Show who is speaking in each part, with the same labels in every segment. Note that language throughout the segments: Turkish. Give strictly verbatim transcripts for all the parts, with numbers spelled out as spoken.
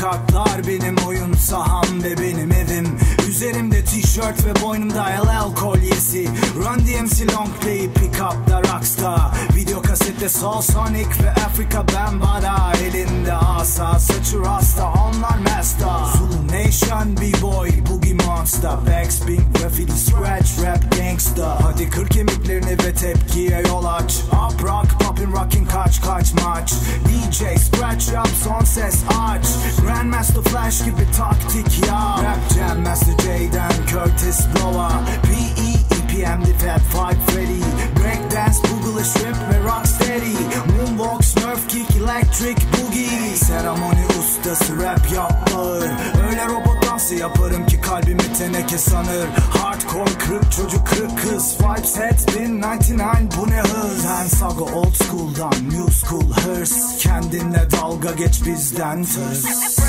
Speaker 1: sokaklar benim oyun saham ve benim evim. Üzerimde tişört ve boynumda L L kolyesi. Run D M C long play pick up'da Rockstar. Video kasette Soul Sonic ve Afrika Bambara. Elinde asa saçı rasta onlar master. Zulu Nation B-boy boogie monster. Backspin graffiti scratch rap gangsta. Hadi kır kemiklerini ve tepkiye yol aç. Up rock poppin rockin kaç kaç maç. D J scratch yap son ses aç. Grandmaster Flash gibi taktik ya. Rap Jam Master J'den Curtis Blowa. P E E P M'di Fat Five Freddy. Breakdance Boogle Shrimp ve Rocksteady. Moonwalk Smurf Kick Electric Boogie. Seremoni ustası rap yapar. Öyle robot dansı yaparım ki kalbimi teneke sanır. Hardcore kırık çocuk kırık kız. Vibes heads bin doksan dokuz bu ne hız. Sen Sago old school'dan new school hırs. Kendinle dalga geç bizden tırs.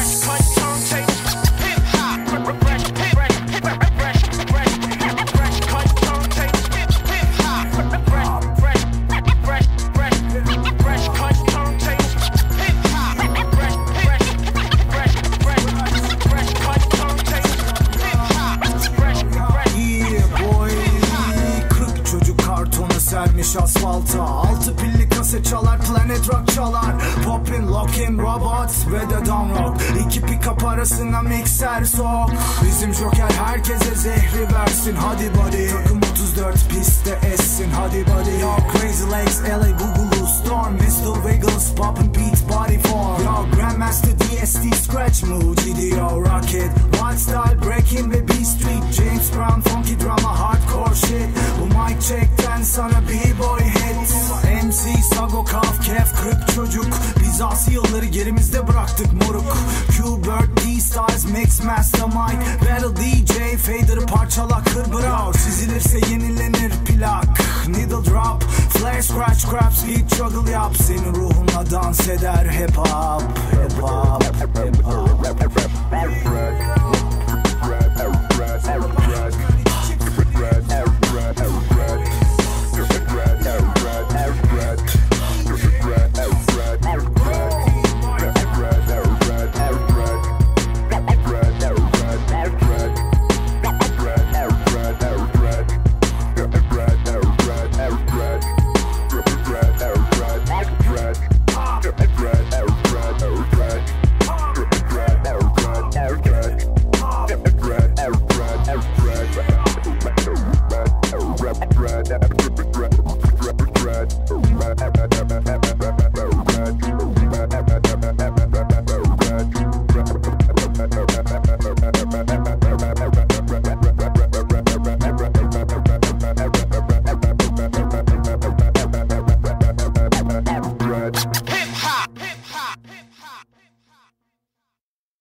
Speaker 1: Sermiş asfalta. Altı pilli kaset çalar, Planet Rock çalar. Poppin, lockin, robots ve de down rock. İki pick-up arasına mikser sok. Bizim Joker herkese zehri versin. Hadi buddy. Takım otuz dört pistte essin. Hadi buddy. Yo Crazy Legs, L A Boogaloo Storm. mister Wiggles, poppin beat body form. Yo Grandmaster D S D Scratch Move. G D O Rocket, Wild Style Breaking ve B-Street. James Brown, Funky Drama, Hardcore shit. Bu mic check'ten sana B-boy hits. M C Sago Kaf Kef Kırık Çocuk. Biz asi yılları gerimizde bıraktık moruk. Q-Bird D-Styles Mix Master Mike. Battle D J Fader'ı parçala kır bırak. Çizilirse yenilenir plak. Needle drop Flare scratch craps beat juggle yap. Senin ruhunla dans eder hip hop. Hip hop Hip hop